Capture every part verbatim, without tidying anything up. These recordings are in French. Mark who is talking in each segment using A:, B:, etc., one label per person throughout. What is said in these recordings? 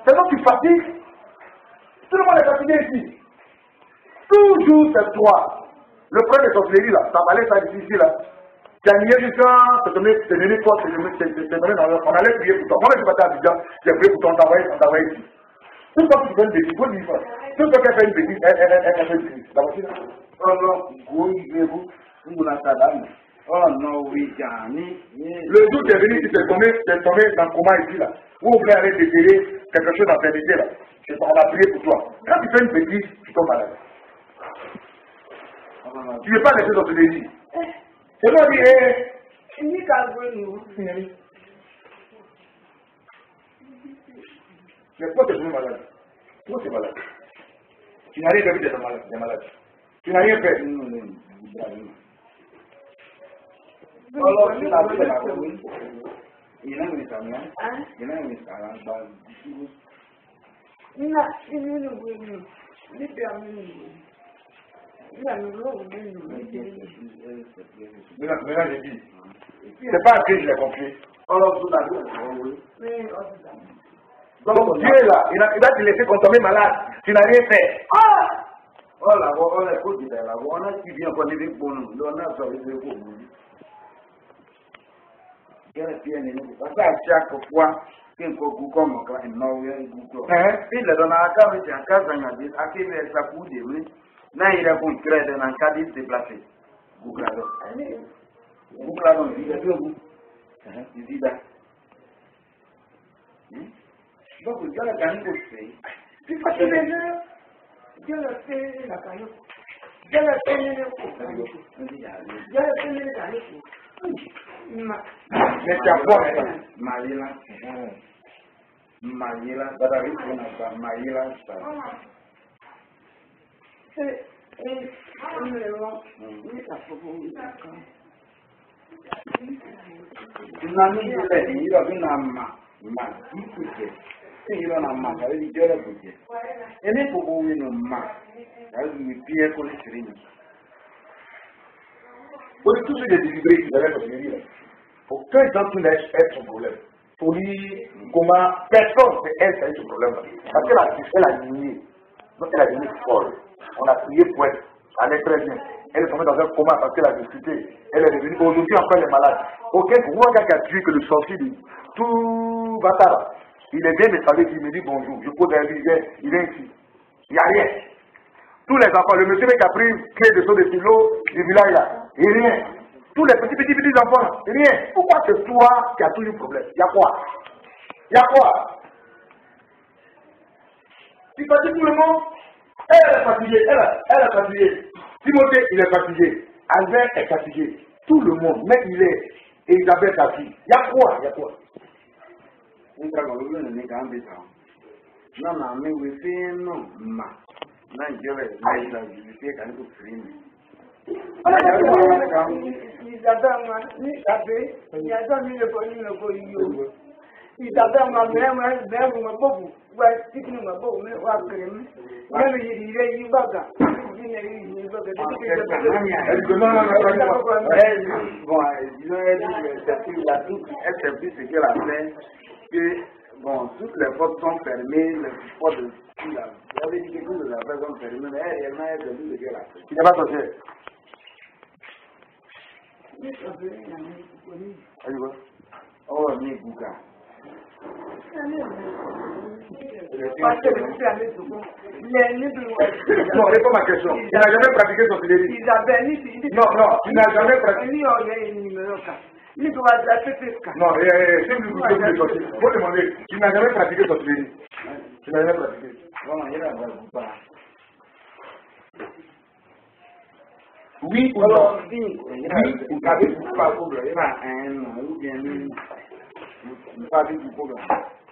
A: Tellement tu fatigues. Tout le monde est fatigué ici. Toujours c'est toi. Le problème de sorcellerie là, ça valait ça difficile là. Tu as nié du temps, tu es devenu quoi, tu es devenu dans le. On allait prier pour toi. Moi, je suis parti à Abidjan, j'ai prié pour toi, on t'envoyait ici. Tout le temps que tu fais une bêtise, il faut dire ça. Tout le temps qu'elle fait une bêtise, elle, elle, elle, elle fait une bêtise. D'abord, là.
B: Oh non, oui, vous, vous n'avez pas d'âme. Oh non, oui, Gani.
A: Le jour où tu es venu, tu t'es tombé, tu es tombé dans le coma ici là. Vous voulez aller déterrer quelque chose dans l'éternité là. On va prier pour toi. Quand tu fais une bêtise, tu tombes malade. Tu ne veux pas laisser dans ce désir. C'est moi qui est. Mais pourquoi tu es devenu malade? Pourquoi tu es malade? Tu n'as rien fait d'être malade, tu es malade. Tu n'as rien fait.
B: Alors, tu n'as fait la oui. Il a mis sa main. Il a mis sa main.
C: Il a mis le boulot. Il a permis le boulot.
A: Maintenant, j'ai dit, c'est pas que je l'ai compris.
B: Alors, tout à fait.
A: Donc, Dieu là, il a, il a te laissé consommer malade. Tu n'as rien fait.
B: Ah! Oh là, on a écouté là, on a qui vient qu'on est pour nous, on a ça, il est pour nous. Parce qu'à chaque fois, qu'un coup comme un Norway, il le donne à la cave, à casa, à qui il est sa coup de lui. Là, il a pour créer un cas de déplacé. Googlado. Googlado, il est deux bouts. Il dit là. Donc, il y a la gagne pour faire.
C: Puis, parce que les gens, Dieu le fait la caillou. Dieu le fait le caillou. Dieu le fait le caillou.
A: Mais tu as quoi maintenant?
B: Maïla. Maïla. Badari, on n'a pas Maïla.
C: C'est. Et. On le voit. Oui, ça faut vous dire.
B: Nani ile ile bina ma ma ikike. Ile na ma ka ile jere kuje. Ene ko bo winu ma. Ya mi pie ko le sirini.
A: Pour tous ceux des délivrés qui avaient comme il dit, aucun d'entre eux laisse être son problème. Pour lui, comment personne ne peut être son problème. Parce qu'elle a, elle a nié. Donc elle a devenu folle. On a prié pour elle. Elle est très bien. Elle est tombée dans un coma parce qu'elle a discuté. Elle est devenue, aujourd'hui encore elle est malade. Aucun courant qui a tué que le sorcier dit, tout bâtard. Il est bien installé, il me dit bonjour. Je pose un lui, il est ici. Il n'y a rien. Tous les enfants, le monsieur qui a pris clé de saut de stylo du village là, et rien. Tous les petits, petits, petits enfants là, rien. Pourquoi c'est toi qui as toujours problème? Il y a quoi? Il y a quoi? Tu fatigues tout le monde? Elle est fatiguée, elle, elle est fatiguée. Timothée, il est fatigué. Albert est fatigué. Tout le monde, même il est. Et Isabelle sa fille. Il y a quoi? Il y a quoi?
B: On va le ne ga ambi ta. Na na me we fi no ma. Na jere na ila ji fi ka ni free.
C: Isabelle, ni Isabelle, il a donné le bonheur le bonheur. Isabelle m'a même même m'a beaucoup. Ouais, si tu m'as beaucoup, mais va crème. Même il est il va ga. Il est il va ga.
B: Elle dit non non non. Elle bon, il a dit c'est la tout, elle sait plus ce qu'elle a fait. Que bon, toutes les portes sont fermées, les portes de il a il avait dit que toutes les portes sont fermées, mais elle n'a pas dit ce qu'elle a fait.
A: Il n'est pas sorti.
B: Oh, ni Bouga.
C: Parce que le à mes secondes.
A: Non, réponds à ma question. Tu n'as jamais pratiqué sorcellerie?
C: Isabelle,
A: non, non, tu n'as jamais pratiqué. Non, c'est une question de sorcellerie. Il faut demander, tu n'as jamais pratiqué sorcellerie? Tu n'as jamais pratiqué?
B: Non, il y a pas.
A: Oui ou non?
B: Oui ou pas pas problème. Il y a un ou bien pas du problème.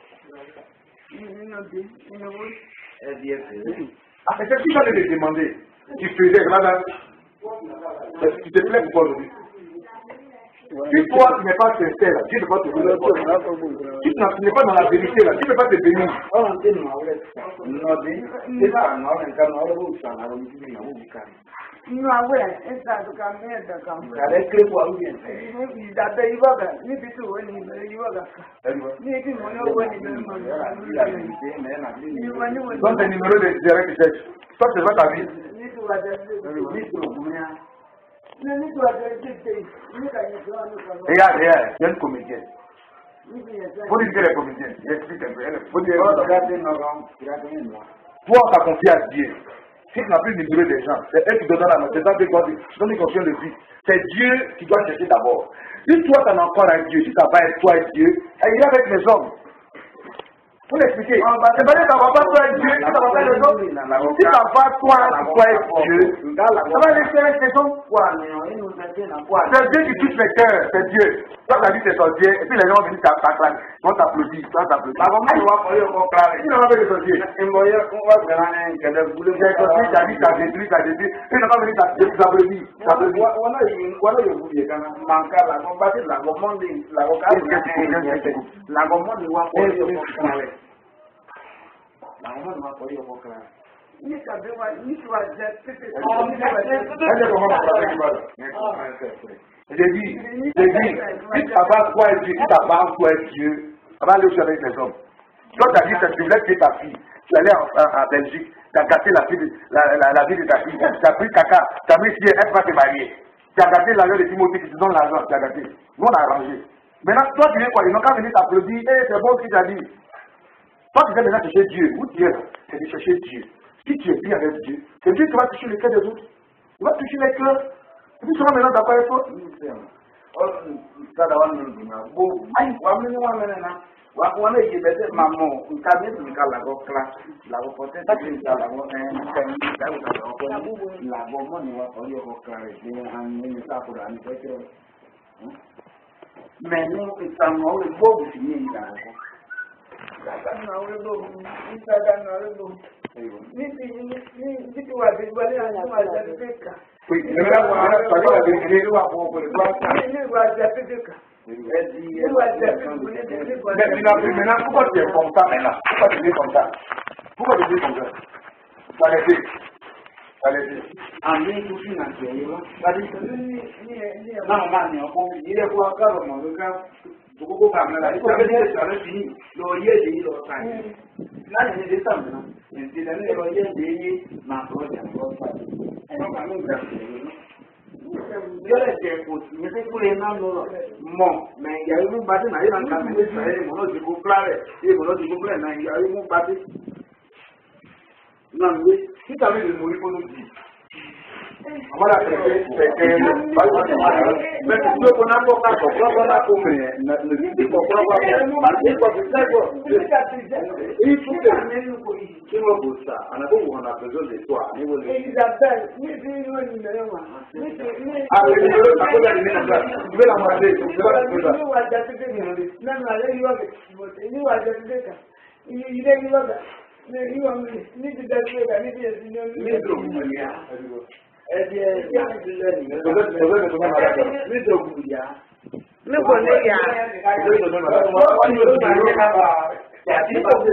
A: Ah, mais c'est ce que j'allais te demander. Tu faisais, madame. Tu te plais pourquoi aujourd'hui? Si toi tu n'es pas sincère, Dieu ne va pas te bénir. Si tu n'es pas dans la vérité, là, Dieu ne va pas te bénir.
C: Inú awẹ́ ẹ̀ta àtúkà mẹ́ẹ̀dà kan.
B: Kàlẹ́ kílé fún àwọn yẹn.
C: Ìdàbẹ̀ ìwọ́gà níbi tí òwe ní ìbẹ̀rẹ̀ ìwọ́gà. Ní ibi mọ̀ ní owó ní ìbẹ̀rẹ̀ mọ̀ ní ìbẹ̀rẹ̀.
A: Donne tes numéros de direct chèque. Toi, c'est pas ta vie. Regarde, regarde, il y a une comédienne. Faut dire qu'elle est comédienne. J'explique un peu. Elle faut dire toi, tu as confié à Dieu. Si tu n'as plus le numéro des gens, c'est elle qui te donne la note. C'est ça que toi, tu donnes confiance de vie. C'est Dieu qui doit chercher d'abord. Si toi, tu en as encore à Dieu, si ça va être toi et Dieu, elle ira avec les hommes. Vous l'expliquez. C'est pas que ça va pas toi et Dieu, ça va pas les hommes. Si ça va toi, toi et Dieu, ça va laisser avec les hommes. C'est Dieu qui touche les cœurs, c'est Dieu. Toi, tu as dit que c'est ton Dieu, et puis les gens vont venir t'applaudir. Ils vont t'applaudir, ils vont t'applaudir. Avant moi, je vais pas y avoir qui n'a pas fait de ton Dieu. J'ai sorti, t'as dit, t'as détruit, t'as détruit. Il n'a pas venu t'applaudir. T'applaudir. La maman ne m'a pas dit au contraire.
C: Ni ça veut voir, ni tu vas dire, c'est
A: Elle est comment on va faire. J'ai dit, j'ai dit, si ça va toi et Dieu, si ça va toi et Dieu, ça va aller aussi avec les hommes. Toi, tu as dit que tu voulais tuer ta fille. Tu es allé en, en, en Belgique, tu as gâté la, fille de, la, la, la vie de ta fille. Tu as pris caca, tu as mis si elle va te marier. Tu as gâté l'argent de Timothée qui te donne l'argent, tu as gâté. Nous, on a arrangé. Maintenant, toi, tu viens quoi? Ils n'ont qu'à venir t'applaudir. Eh, c'est bon ce que tu as dit. Toi, tu viens maintenant chercher Dieu. Où tu es là? C'est de chercher Dieu. Si tu es bien avec Dieu, c'est Dieu qui va toucher les cœurs des autres. Il va toucher les cœurs. Et puis, tu seras maintenant d'accord avec toi.
B: Wana yi bete mamo nkabe nika lago class lago pote nika lago eh lago lago lago mo ni wa ko yo ko clare ni an ni sa ko ani ko kiro me no estamos le bobo si ni la ko
C: la na o le bobo ni sa da na le bobo ni ni ni ni tu wa de wale ana ma da peka
A: oui le mera wa sa ko la de ni wa ko ko le wa
C: ni wa da peka. Mais
A: maintenant, pourquoi tu es comme ça maintenant? Pourquoi tu es comme ça? Pourquoi tu es comme ça? Arrêtez. Arrêtez.
B: Ami tout financièrement. Non, non, non, il est quoi encore mon gars? Tu peux pas me la dire, ça le fini. Le yé dit le temps. Là, il est descendu. Il dit le yé dit ma projet. Non, pas nous yọrọ jẹ kò sí ní kúrò iná lọ mọ mẹ ìyá imú gbadé náà yíyan ká mi sọ ẹ mọ náà ti kó fúlárẹ ẹ mọ náà ti kó fúlárẹ náà ìyá imú gbadé náà wé
A: títà mi lè mọ orí fọlọ jì àmàlà pẹpẹ pẹpẹ mẹtì tí o kò náà bọ ká kọ kúrọkọ náà kó mẹ ẹ ní kọ kúrọkọ àti kọ fi sẹgọ èyí tún tẹ kí wọn bò sá ànàbó wọn náà pẹ̀lú lè tó à níwò lè.
C: Isabel ní bí inú ìmọ̀lẹ́ wà.
A: àwọn ènìyàn ló takò jáde ní nàìjíríà ìwé làwọn àti ètò ìwé làwọn àti ètò.
C: ní wàá jẹ títí nìyẹn nínú alẹ́ yìí wọ́n bẹ̀ ní wàá jẹ títí kà ilé yìí wọ́n bẹ̀ ní yìí wọ́n bẹ̀ ní ti dẹ́ títí kà ní ti yẹ sí ní omi.
B: ní ìdòwú yá ẹbí ẹ yá ìdílé nìyẹn ní ìdòwú yá.
C: níbo ní yá.
B: wọ́n ní oṣù tó ń bá yàtí ìbàdí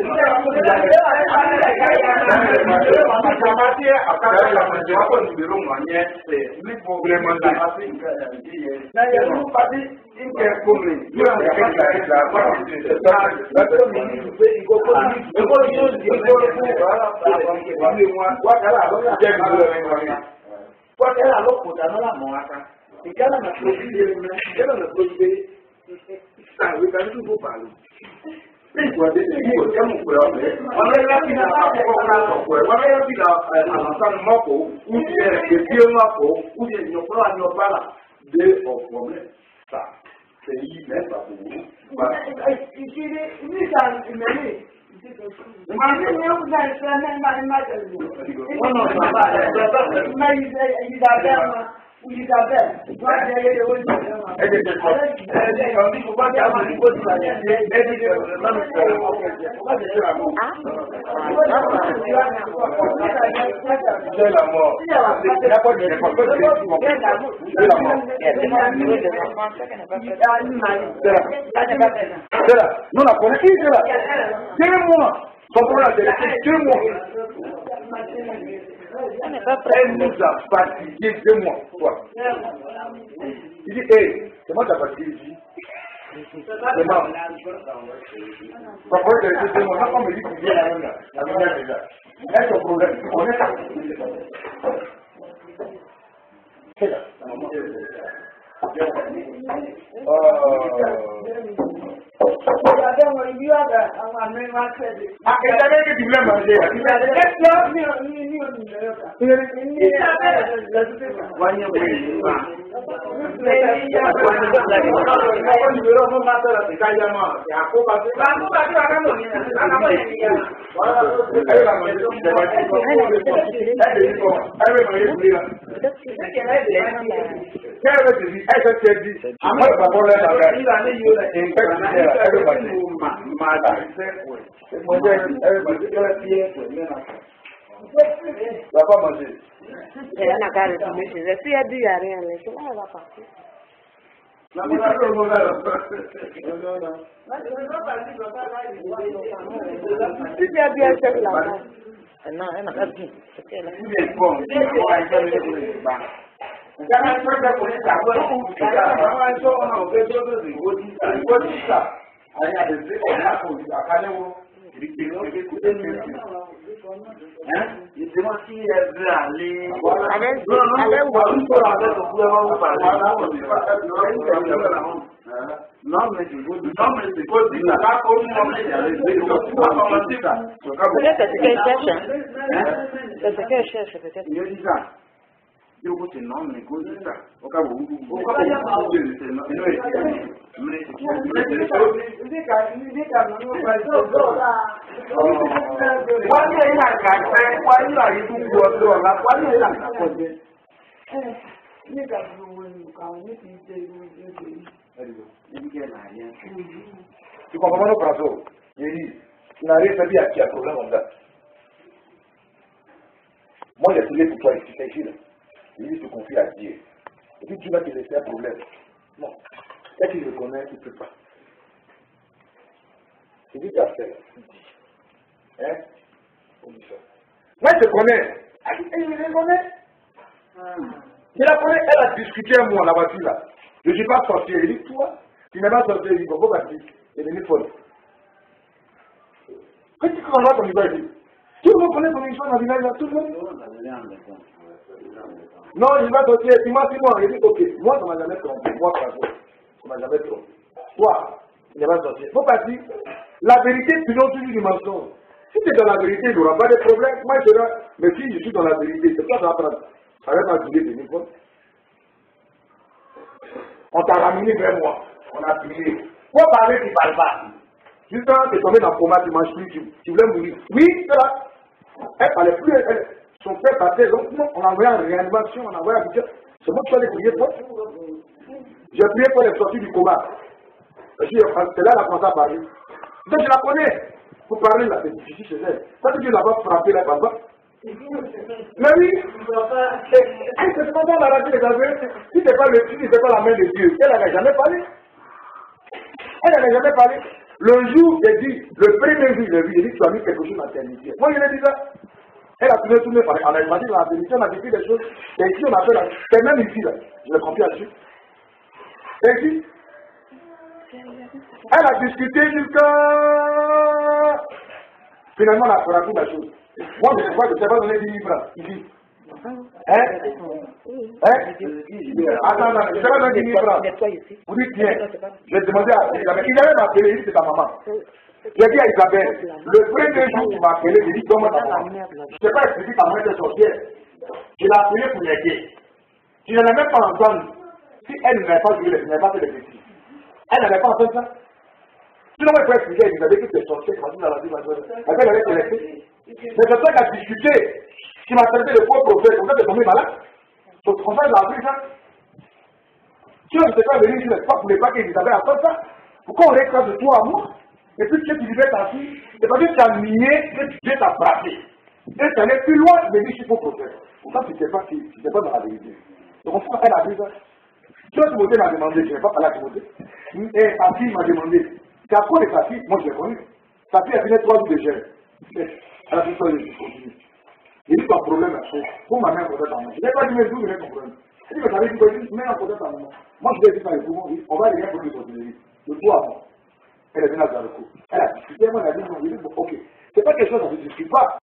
B: àkàtàkì àkàtàkì àmọ̀jẹ́ wọ́n ní ìbèrè wọn yẹn ṣe nípò gbẹmọ̀dé àti nǹkan ìdíyẹ. Nàìjíríà ló pàdé ìgbẹ́ kọ́mì yóò ní ẹgbẹ́ ìgbà wọ́n ti ṣe lọ́tọ́ mi ní ìgbé ìgbókò ní ìgbókò yóò di ìgbókò fún wàhálà ilé wọn wákàlà lọ́kùnrin jẹ́ ìgbókò rẹ̀ wọ́n. Wákàlà lọ́kùnrin dáná làmọ́ wákà. Ìjálá nà tó bí lé mi ìjálá nà tó gbé ìsàwé kan tó bó bàálù. Ìgbàdé ní ìwò jẹ́ mú pẹ̀lú ọ̀rẹ́. Wọ́n lé láti ní àkọ́kọ́ náà sọ̀pọ̀ ẹ̀. Wọ́n lé láti ní àlàsánù mọ́kò, wúdi ẹ̀ gbèsè mọ́kò, wúdi ẹ̀ yọ̀pọ̀ àti ọ̀bálà dé ọ̀pọ̀ mẹ́ta. Sèyí mẹ́ta kò wú.
C: Ìṣiré níta ìmẹ̀lẹ̀. Màmí ni ó gbà ìṣẹ́ mẹ́ta ní májèlú. Wọ́n náà bàbá rẹ̀ bẹ́ẹ̀ bẹ́ẹ̀ ìdàbẹ́ wọn.
A: Non, la connaît qui c'est là? Dis-moi. Son problème, c'est deux mois. Elle nous a fatigué deux mois. Toi. Il dit, hé, c'est moi qui a fatigué ici. C'est moi. Son problème, c'est deux mois. Quand on me dit qu'il vient la même là, la même là déjà. Est-ce ton problème? On est là. C'est là. Ah, et j'avais dit que tu voulais manger. Va pas manger.
D: Elle n'a qu'à retourner chez elle. Si elle dit qu'il n'y a rien, elle va partir.
A: Non, non, non.
D: Si tu as bien fait là-bas. Non, elle n'a pas dit. Elle a dit.
B: Il demande si elle veut aller. Non, mais je vous dis. Non, mais c'est quoi?
D: Peut-être c'est ce qu'elle cherche. C'est ce qu'elle cherche, peut-être.
B: Je dis ça. Je vous dis non, mais quoi c'est ça? Au cas où vous pourquoi vous dites c'est non? Mais
A: tu comprends nos phrases? Il dit, tu n'as rien fait bien, tu as un problème en date. Moi, j'ai prié pour toi ici, c'est ici là. Il dit, tu confies à Dieu. Et puis, tu vas te laisser un problème. Non. Dès qu'il reconnaît, tu ne peux pas. Il dit, tu as fait. Hein? On dit ça. Moi, je te connais. Elle me reconnaît. Je la connais, elle a discuté un mois, la voiture là. Je ne suis pas sorti. Il dit, toi, tu n'es pas sorti. Il dit, bon, pourquoi tu es venu folle? Quand tu connais ton histoire ici, tu reconnais ton histoire dans le village là, tout le monde? Non, il va sortir, il m'a dit, moi, il dit, ok, moi, ça ne m'a jamais trompé. Moi, ça ne m'a jamais trompé. Toi, il ne va pas sortir. Faut pas dire, la vérité, tu n'as toujours du mensonge. Si tu es dans la vérité, il n'y aura pas de problème. Moi, je dirais, mais si je suis dans la vérité, c'est quoi ça va prendre? Ça va pas durer de niveau. On t'a ramené vers moi. On a prié. Faut parler, tu ne parles pas. Juste quand tu es tombé dans le coma, tu ne manges plus, tu, tu voulais mourir. Oui, c'est là. Elle ne parlait plus. Elle, son père partait. Donc, non, on a envoyé en réanimation, on a envoyé à Bidjan. C'est moi qui allais prier pour. J'ai prié pour les sorties du coma. C'est là qu'elle a commencé à parler. Donc, je la connais. Pour parler là, c'est difficile chez elle. Ça veut dire qu'elle va frapper là, papa. Mais oui, c'est pas dans la radio des aveux. Si ce n'est pas le si c'est pas la main de Dieu, elle n'avait jamais parlé. Elle n'avait jamais parlé. Le jour, j'ai dit, le premier jour, j'ai vu, j'ai dit, tu as mis quelque chose dans ta amitié. Moi, je l'ai dit ça. Elle a tourné, tourné, on a imaginé dans la vérité, on a vécu des choses. Et ici, on a fait la. C'est même ici, là. Je l'ai compris là-dessus. C'est ici. Elle a discuté jusqu'à. Finalement, elle a fait toute la chose. Moi, je ne sais pas, je ne sais pas donner dix mille francs. Ici. Hein? Hein? Attends, attends, je ne sais pas donner dix mille francs. Vous dites bien. J'ai demandé à Isabelle. Isabelle m'a appelé, il dit c'est ta maman. J'ai dit à Isabelle, le premier jour tu m'as appelé, j'ai dit comment ta maman. Je ne sais pas expliquer ta maman était sorcière. Je l'ai appelé pour l'aider. Tu ne l'as même pas entendu. Si elle n'avait pas joué, elle n'avait pas fait les petits. Elle n'avait pas entendu ça. Sinon, moi, je peux expliquer à Isabelle que tu es sorcière, tu m'as dit, elle avait te laisser. Mais c'est ça qui a discuté, qui m'a traité de faux prophète, comme ça tu es tombé malade. C'est comme ça, il a appris ça. Tu ne sais pas venir sur les pas pour les pas qu'ils avaient appris ça. Pourquoi on réclame de toi à moi? Et puis tu libères ta fille, c'est parce que tu as nié que Dieu t'a braqué. Et tu allais plus loin, mais dis qu'il faut protéger. Pourtant, tu n'étais pas, tu n'étais pas dans la vérité. Donc, on fait appel à ça. Tu vois, Timothée m'a demandé, je n'ai pas parlé à Timothée. Et ta fille m'a demandé, tu as quoi de ta fille? Moi, je l'ai connue. Ta fille a fait trois jours de gel. Elle a fait ça, je continue. J'ai dit, ton problème, c'est pour ma mère, peut-être en main. Je n'ai pas dit, mais d'où venait ton problème? Elle dit, mais t'avais dit, quoi? Je dis, mets en peut-être en main. Moi, je lui ai dit, dans les poumons, on va aller pour les sorcelleries. De toi à moi. Elle est venue à le coup. Elle a discuté, moi, elle a dit, non, je dis, bon, ok. C'est pas quelque chose, on ne discute pas.